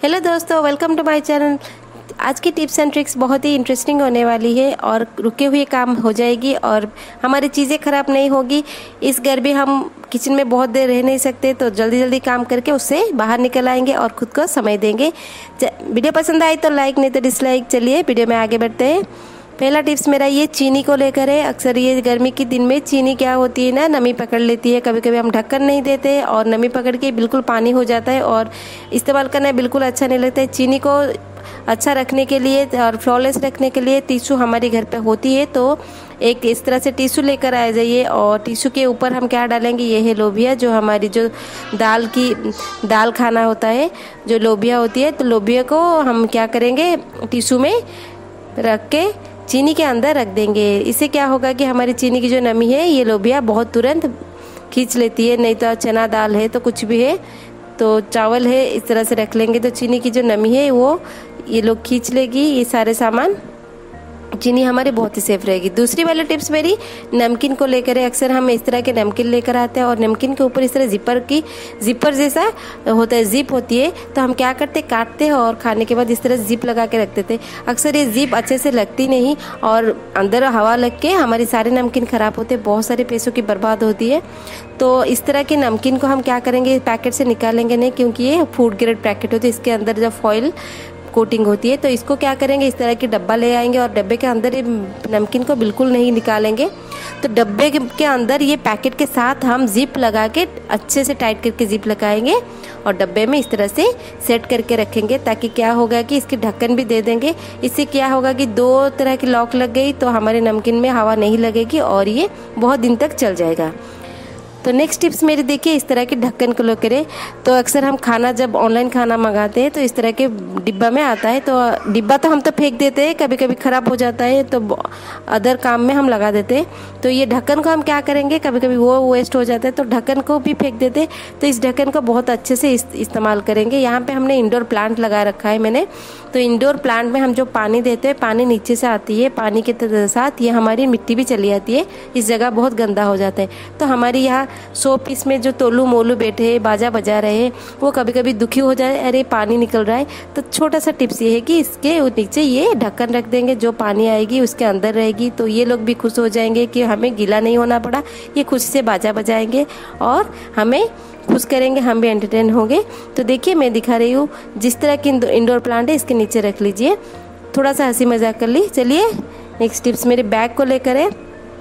Hello दोस्तों, welcome to my channel. आज की टिप्स एंड ट्रिक्स बहुत ही इंटरेस्टिंग होने वाली है और रुके हुए काम हो जाएगी और हमारी चीज़ें ख़राब नहीं होगी। इस घर में हम किचन में बहुत देर रह नहीं सकते, तो जल्दी जल्दी काम करके उससे बाहर निकल आएंगे और खुद को समय देंगे। वीडियो पसंद आई तो लाइक, नहीं तो डिसलाइक। चलिए वीडियो में आगे बढ़ते हैं। पहला टिप्स मेरा ये चीनी को लेकर है। अक्सर ये गर्मी के दिन में चीनी क्या होती है ना, नमी पकड़ लेती है। कभी कभी हम ढक्कन नहीं देते और नमी पकड़ के बिल्कुल पानी हो जाता है और इस्तेमाल करना बिल्कुल अच्छा नहीं लगता है। चीनी को अच्छा रखने के लिए और फ्लॉलेस रखने के लिए टिश्यू हमारे घर पे होती है, तो एक इस तरह से टिश्यू लेकर आ जाइए। और टिश्यू के ऊपर हम क्या डालेंगे, ये है लोबिया, जो हमारी जो दाल खाना होता है, जो लोबिया होती है। तो लोबिया को हम क्या करेंगे, टिश्यू में रख के चीनी के अंदर रख देंगे। इससे क्या होगा कि हमारी चीनी की जो नमी है ये लोबिया बहुत तुरंत खींच लेती है। नहीं तो चना दाल है तो कुछ भी है, तो चावल है, इस तरह से रख लेंगे तो चीनी की जो नमी है वो ये लोग खींच लेगी। ये सारे सामान चीनी हमारी बहुत ही सेफ रहेगी। दूसरी वाली टिप्स मेरी नमकीन को लेकर है। अक्सर हम इस तरह के नमकीन लेकर आते हैं और नमकीन के ऊपर इस तरह जिपर जैसा होता है, जिप होती है, तो हम क्या करते, काटते हैं और खाने के बाद इस तरह जिप लगा के रख देते। अक्सर ये जिप अच्छे से लगती नहीं और अंदर हवा लग के हमारी सारे नमकीन खराब होते, बहुत सारे पैसों की बर्बाद होती है। तो इस तरह के नमकीन को हम क्या करेंगे, पैकेट से निकालेंगे नहीं, क्योंकि ये फूड ग्रेड पैकेट होती है, इसके अंदर जब फॉइल कोटिंग होती है। तो इसको क्या करेंगे, इस तरह की डब्बा ले आएंगे और डब्बे के अंदर ये नमकीन को बिल्कुल नहीं निकालेंगे। तो डब्बे के अंदर ये पैकेट के साथ हम जिप लगा के अच्छे से टाइट करके जिप लगाएंगे और डब्बे में इस तरह से सेट करके रखेंगे, ताकि क्या होगा कि इसके ढक्कन भी दे देंगे। इससे क्या होगा कि दो तरह की लॉक लग गई तो हमारे नमकीन में हवा नहीं लगेगी और ये बहुत दिन तक चल जाएगा। तो नेक्स्ट टिप्स मेरी देखिए, इस तरह के ढक्कन को लेकर है। तो अक्सर हम खाना जब ऑनलाइन खाना मंगाते हैं तो इस तरह के डिब्बा में आता है, तो डिब्बा तो हम तो फेंक देते हैं, कभी कभी ख़राब हो जाता है तो अदर काम में हम लगा देते हैं। तो ये ढक्कन को हम क्या करेंगे, कभी कभी वो वेस्ट हो जाता है तो ढक्कन को भी फेंक देते हैं। तो इस ढक्कन को बहुत अच्छे से इस्तेमाल करेंगे। यहाँ पे हमने इंडोर प्लांट लगा रखा है मैंने। तो इंडोर प्लांट में हम जो पानी देते हैं, पानी नीचे से आती है, पानी के साथ ये हमारी मिट्टी भी चली आती है। इस जगह बहुत गंदा हो जाता है। तो हमारी यहाँ 100 पीस में जो तोलू मोलू बैठे हैं, बाजा बजा रहे हैं, वो कभी कभी दुखी हो जाए, अरे पानी निकल रहा है। तो छोटा सा टिप्स ये है कि इसके नीचे ये ढक्कन रख देंगे, जो पानी आएगी उसके अंदर रहेगी। तो ये लोग भी खुश हो जाएंगे कि हमें गीला नहीं होना पड़ा, ये खुशी से बाजा बजाएंगे और हमें खुश करेंगे, हम भी एंटरटेन होंगे। तो देखिए मैं दिखा रही हूँ, जिस तरह की इंडोर प्लांट है इसके नीचे रख लीजिए। थोड़ा सा हंसी मजाक कर ली। चलिए नेक्स्ट टिप्स मेरे बैग को लेकर है।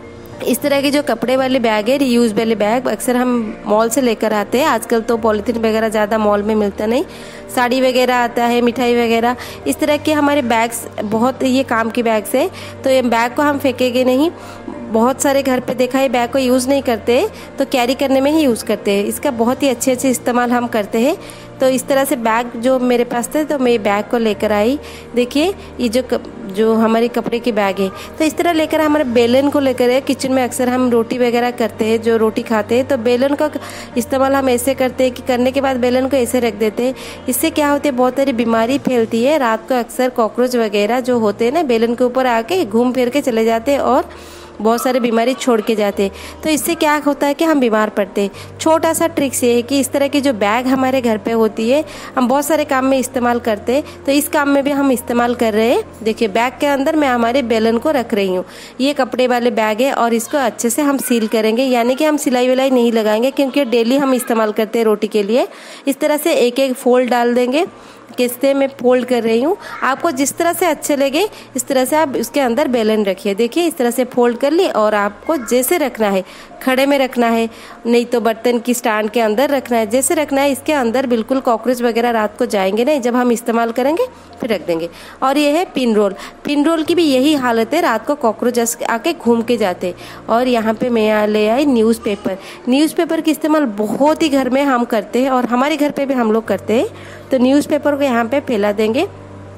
इस तरह के जो कपड़े वाले बैग है, रीयूज वाले बैग, अक्सर हम मॉल से लेकर आते हैं। आजकल तो पॉलीथीन वगैरह ज़्यादा मॉल में मिलता नहीं, साड़ी वगैरह आता है, मिठाई वगैरह, इस तरह के हमारे बैग्स बहुत ये काम के बैग्स है। तो ये बैग को हम फेंकेंगे नहीं। बहुत सारे घर पे देखा है बैग को यूज़ नहीं करते, तो कैरी करने में ही यूज़ करते हैं। इसका बहुत ही अच्छे से इस्तेमाल हम करते हैं। तो इस तरह से बैग जो मेरे पास थे तो मैं बैग को लेकर आई। देखिए ये जो हमारे कपड़े की बैग है, तो इस तरह लेकर हमारे बेलन को लेकर है। किचन में अक्सर हम रोटी वगैरह करते हैं, जो रोटी खाते हैं, तो बेलन का इस्तेमाल हम ऐसे करते हैं कि करने के बाद बेलन को ऐसे रख देते हैं। इससे क्या होती है, बहुत सारी बीमारी फैलती है। रात को अक्सर कॉकरोच वगैरह जो होते हैं ना, बेलन के ऊपर आके घूम फिर के चले जाते हैं और बहुत सारे बीमारी छोड़ के जाते। तो इससे क्या होता है कि हम बीमार पड़ते। छोटा सा ट्रिक्स ये है कि इस तरह की जो बैग हमारे घर पे होती है, हम बहुत सारे काम में इस्तेमाल करते, तो इस काम में भी हम इस्तेमाल कर रहे हैं। देखिए बैग के अंदर मैं हमारे बेलन को रख रही हूँ। ये कपड़े वाले बैग है और इसको अच्छे से हम सील करेंगे, यानी कि हम सिलाई विलाई नहीं लगाएंगे, क्योंकि डेली हम इस्तेमाल करते हैं रोटी के लिए। इस तरह से एक एक फोल्ड डाल देंगे। किस्ते में फोल्ड कर रही हूँ, आपको जिस तरह से अच्छे लगे इस तरह से आप उसके अंदर बेलन रखिए। देखिए इस तरह से फोल्ड कर ली और आपको जैसे रखना है, खड़े में रखना है, नहीं तो बर्तन की स्टैंड के अंदर रखना है, जैसे रखना है। इसके अंदर बिल्कुल कॉकरोच वगैरह रात को जाएंगे नहीं, जब हम इस्तेमाल करेंगे फिर रख देंगे। और ये है पिन रोल। पिन रोल की भी यही हालत है, रात को कॉकरोच आके घूम के जाते। और यहाँ पे मैं ले आई न्यूज़पेपर। न्यूज़पेपर का इस्तेमाल बहुत ही घर में हम करते हैं और हमारे घर पे भी हम लोग करते हैं। तो न्यूज़पेपर को यहाँ पे फैला देंगे।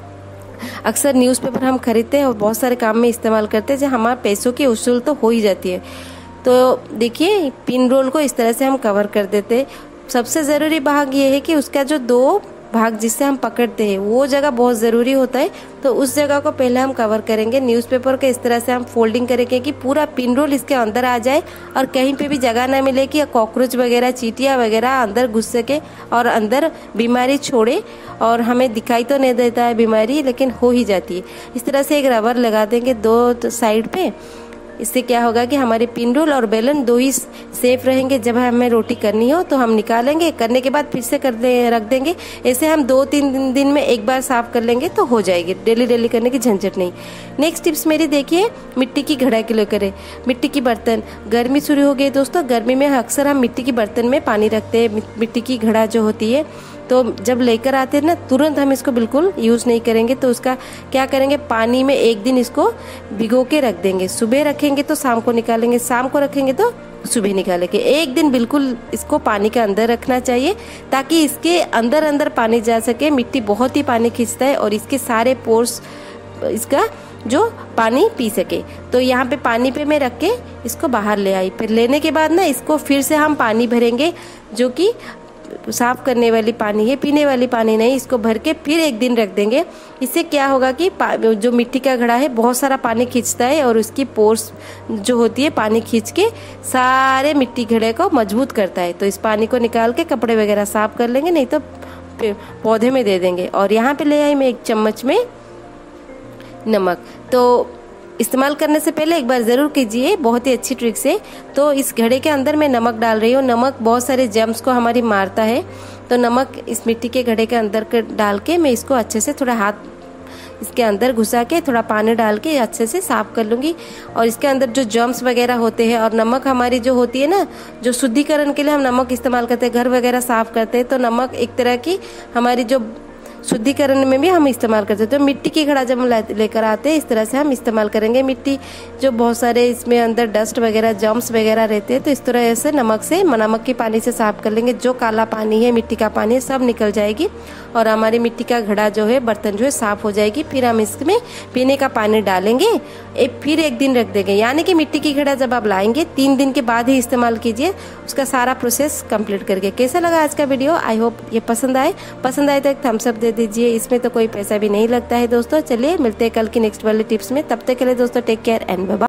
अक्सर न्यूज़पेपर हम खरीदते हैं और बहुत सारे काम में इस्तेमाल करते हैं, जो हमारे पैसों की उसूल तो हो ही जाती है। तो देखिए पिन रोल को इस तरह से हम कवर कर देते। सबसे ज़रूरी भाग ये है कि उसका जो दो भाग जिससे हम पकड़ते हैं वो जगह बहुत ज़रूरी होता है। तो उस जगह को पहले हम कवर करेंगे न्यूज़पेपर के, इस तरह से हम फोल्डिंग करेंगे कि पूरा पिन रोल इसके अंदर आ जाए और कहीं पे भी जगह ना मिले कि कॉकरोच वगैरह, चींटियाँ वगैरह अंदर घुस सके और अंदर बीमारी छोड़े। और हमें दिखाई तो नहीं देता है बीमारी, लेकिन हो ही जाती है। इस तरह से एक रबर लगा देंगे दो साइड पे। इससे क्या होगा कि हमारे पिन रोल और बेलन दो ही सेफ रहेंगे। जब हमें रोटी करनी हो तो हम निकालेंगे, करने के बाद फिर से रख देंगे। ऐसे हम 2-3 दिन में एक बार साफ कर लेंगे तो हो जाएगी, डेली डेली करने की झंझट नहीं। नेक्स्ट टिप्स मेरी देखिए, मिट्टी की घड़ा के लिए करें। मिट्टी की बर्तन, गर्मी शुरू हो गई दोस्तों, गर्मी में अक्सर हम मिट्टी की बर्तन में पानी रखते हैं। मिट्टी की घड़ा जो होती है, तो जब लेकर आते हैं ना तुरंत हम इसको बिल्कुल यूज़ नहीं करेंगे। तो उसका क्या करेंगे, पानी में एक दिन इसको भिगो के रख देंगे। सुबह रखेंगे तो शाम को निकालेंगे, शाम को रखेंगे तो सुबह निकालेंगे। एक दिन बिल्कुल इसको पानी के अंदर रखना चाहिए ताकि इसके अंदर अंदर पानी जा सके। मिट्टी बहुत ही पानी खींचता है और इसके सारे पोर्स इसका जो पानी पी सके। तो यहाँ पे पानी पे मैं रख के इसको बाहर ले आई। फिर लेने के बाद ना इसको फिर से हम पानी भरेंगे, जो कि साफ करने वाली पानी है, पीने वाली पानी नहीं। इसको भर के फिर एक दिन रख देंगे। इससे क्या होगा कि जो मिट्टी का घड़ा है बहुत सारा पानी खींचता है और उसकी पोर्स जो होती है पानी खींच के सारे मिट्टी घड़े को मजबूत करता है। तो इस पानी को निकाल के कपड़े वगैरह साफ कर लेंगे, नहीं तो पौधे में दे देंगे। और यहाँ पे ले आई मैं 1 चम्मच में नमक। तो इस्तेमाल करने से पहले एक बार ज़रूर कीजिए, बहुत ही अच्छी ट्रिक्स है। तो इस घड़े के अंदर मैं नमक डाल रही हूँ। नमक बहुत सारे जर्म्स को हमारी मारता है। तो नमक इस मिट्टी के घड़े के अंदर डाल के मैं इसको अच्छे से थोड़ा हाथ इसके अंदर घुसा के थोड़ा पानी डाल के अच्छे से साफ कर लूँगी। और इसके अंदर जो जर्म्स वगैरह होते हैं, और नमक हमारी जो होती है ना, जो शुद्धिकरण के लिए हम नमक इस्तेमाल करते हैं, घर वगैरह साफ करते हैं, तो नमक एक तरह की हमारी जो शुद्धिकरण में भी हम इस्तेमाल करते हैं। तो मिट्टी की घड़ा जब हम लेकर आते हैं इस तरह से हम इस्तेमाल करेंगे। मिट्टी जो बहुत सारे इसमें अंदर डस्ट वगैरह, जर्म्स वगैरह रहते हैं, तो इस तरह से नमक के पानी से साफ कर लेंगे। जो काला पानी है, मिट्टी का पानी है, सब निकल जाएगी और हमारी मिट्टी का घड़ा जो है, बर्तन जो है, साफ हो जाएगी। फिर हम इसमें पीने का पानी डालेंगे, फिर एक दिन रख देंगे। यानी कि मिट्टी की घड़ा जब आप लाएंगे 3 दिन के बाद ही इस्तेमाल कीजिए, उसका सारा प्रोसेस कंप्लीट करके। कैसा लगा आज का वीडियो? आई होप ये पसंद आए तो एक थम्स अप दे दीजिए। इसमें तो कोई पैसा भी नहीं लगता है दोस्तों। चलिए मिलते हैं कल की नेक्स्ट वाली टिप्स में। तब तक के लिए दोस्तों take care and bye bye.